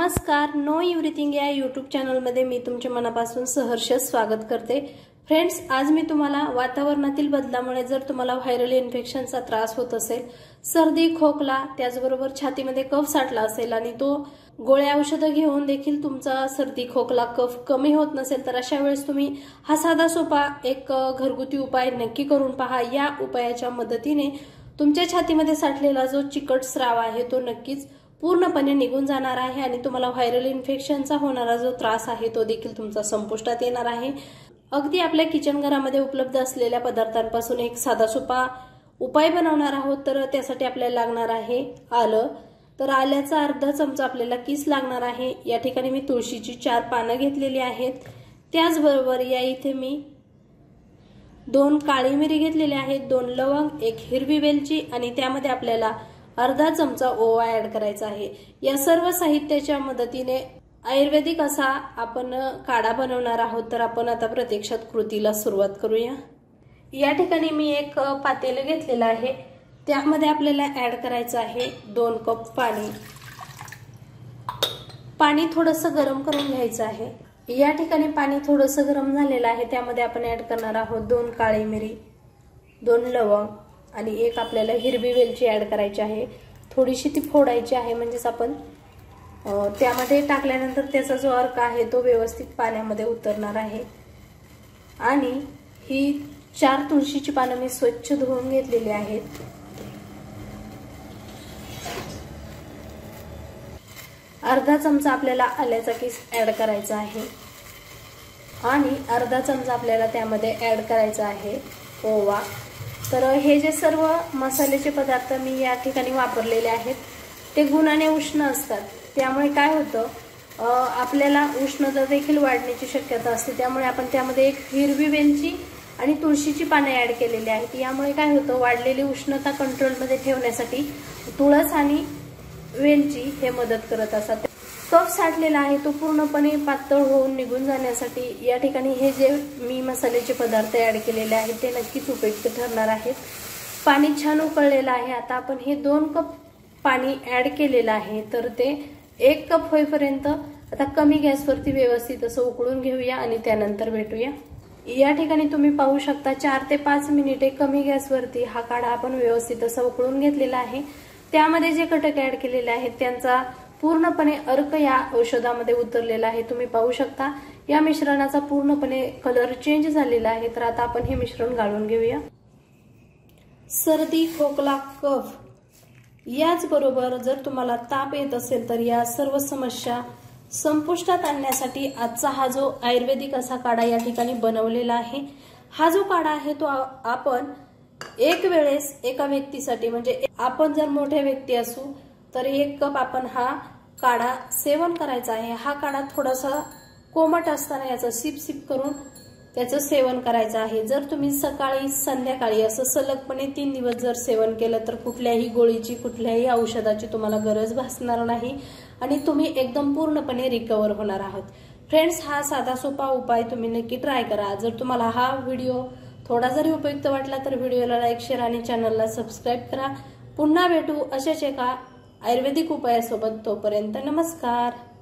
नमस्कार, know everything या YouTube चॅनलमध्ये मी तुमचे मनापासून सहर्ष स्वागत करते। फ्रेंड्स, आज मी तुम्हाला वातावरणातील बदलामुळे जर तुम्हाला व्हायरल इन्फेक्शनचा त्रास होत असेल, सर्दी, खोकला, त्याचबरोबर छातीमध्ये कफ साठला असेल आणि तो गोळ्या औषधं घेऊन देखील तुमचा सर्दी, खोकला, कफ कमी होत नसेल, तर अशा वेळेस तुम्ही हा साधा सोपा एक घरगुती उपाय नक्की करून पहा। या उपायाच्या मदतीने तुमच्या छातीमध्ये साठलेला जो चिकट स्राव आहे तो नक्कीच पूर्णपणे निघून जाणार आहे आणि तुम्हाला व्हायरल इन्फेक्शनचा होणारा जो त्रास आहे तो देखील तुमचा संपुष्टात येणार आहे। अगदी आपल्या किचन घरामध्ये उपलब्ध असलेल्या पदार्थांपासून एक साधा सोपा उपाय बनवणार आहोत। तर त्यासाठी आपल्याला लागणार आहे आलं। तर आल्याचा अर्धा चमचा आपल्याला किस लागणार आहे। या ठिकाणी मी तुळशीची 4 पानं घेतलेली आहेत। त्याचबरोबर या इथे मी 2 काळी मिरी घेतलेली आहेत, 2 लवंग, 1 हिरवी वेलची आणि त्यामध्ये आपल्याला अर्धा चमचा ओवा ऍड करायचा आहे। या सर्व साहित्याच्या मदतीने आयुर्वेदिक असा आपण काढा बनवणार आहोत। तर आपण आता प्रत्यक्षात कृतीला सुरुवात करूया। या ठिकाणी मी एक पातेलं घेतलेलं आहे, त्यामध्ये आपल्याला ऍड करायचं आहे 2 कप पाणी। पाणी थोडंसं गरम करून घ्यायचं आहे। या ठिकाणी पाणी थोडंसं गरम झालेलं आहे, त्यामध्ये आपण ऍड करणार आहोत 2 काळी मिरी, 2 लवंग आणि 1 आपल्याला हिरवी वेलची ऍड करायची आहे। थोडीशी ती फोडायची आहे, म्हणजेच आपण त्यामध्ये टाकल्यानंतर त्याचा जो अर्क आहे तो व्यवस्थित पाण्यामध्ये उतरणार आहे। आणि ही 4 तुळशीची पानं मी स्वच्छ धुवून घेतलेली आहेत। अर्धा चमचा आपल्याला आल्याचा किस ऍड करायचा आहे आणि अर्धा चमचा आपल्याला त्यामध्ये ऍड करायचा आहे ओवा। तर हे जे सर्व मसाल्याचे पदार्थ मी या ठिकाणी वापरलेले आहेत ते गुणाने उष्ण असतात, त्यामुळे काय होतं आपल्याला उष्णता देखील वाढण्याची शक्यता असते। त्यामुळे आपण त्यामध्ये 1 हिरवी वेलची आणि तुळशीची पाने ऍड केलेली आहेत। यामुळे काय होतं, वाढलेली उष्णता कंट्रोलमध्ये ठेवण्यासाठी तुळस आणि वेलची हे मदत करत असतात। कफ साठलेला आहे तो पूर्णपणे पातळ होऊन निघून जाण्यासाठी या ठिकाणी हे जे मी मसाल्याचे पदार्थ ऍड केलेले आहेत ते नक्कीच उपयुक्त ठरणार आहेत। पाणी छान उकळलेलं आहे। आता आपण हे 2 कप पाणी ऍड केलेलं आहे, तर ते 1 कप होईपर्यंत आता कमी गॅसवरती व्यवस्थित असं उकळून घेऊया आणि त्यानंतर भेटूया। या ठिकाणी तुम्ही पाहू शकता 4 ते 5 मिनिटे कमी गॅसवरती हा काढा आपण व्यवस्थित असा उकळून घेतलेला आहे। त्यामध्ये जे घटक ऍड केलेले आहेत त्यांचा पूर्णपणे अर्क या औषधामध्ये उतरलेला आहे। तुम्ही पाहू शकता या मिश्रणाचा पूर्णपणे कलर चेंज झालेला आहे। तर आता आपण हे मिश्रण गाळून घेऊया। सर्दी, खोकला, कफ याचबरोबर जर तुम्हाला ताप येत असेल तर या सर्व समस्या संपुष्टात आणण्यासाठी आजचा हा जो आयुर्वेदिक असा काढा या ठिकाणी बनवलेला आहे। हा जो काढा आहे तो आपण एक वेळेस एका व्यक्तीसाठी, म्हणजे आपण जर मोठ्या व्यक्ती असू तर 1 कप आपण हा काढा सेवन करायचा आहे। हा काढा थोडासा कोमट असताना याचं सिप करून त्याचं सेवन करायचं आहे। जर तुम्ही सकाळी संध्याकाळी असं सलगपणे 3 दिवस जर सेवन केलं तर कुठल्याही गोळीची, कुठल्याही औषधाची तुम्हाला गरज भासणार नाही आणि तुम्ही एकदम पूर्णपणे रिकवर होणार आहात। फ्रेंड्स, हा साधा सोपा उपाय तुम्ही नक्की ट्राय करा। जर तुम्हाला हा व्हिडिओ थोडा जरी उपयुक्त वाटला तर व्हिडिओला लाईक, शेअर आणि चॅनलला सबस्क्राईब करा। पुन्हा भेटू अशाच एका आयुर्वेदिक उपायासोबत। तोपर्यंत नमस्कार।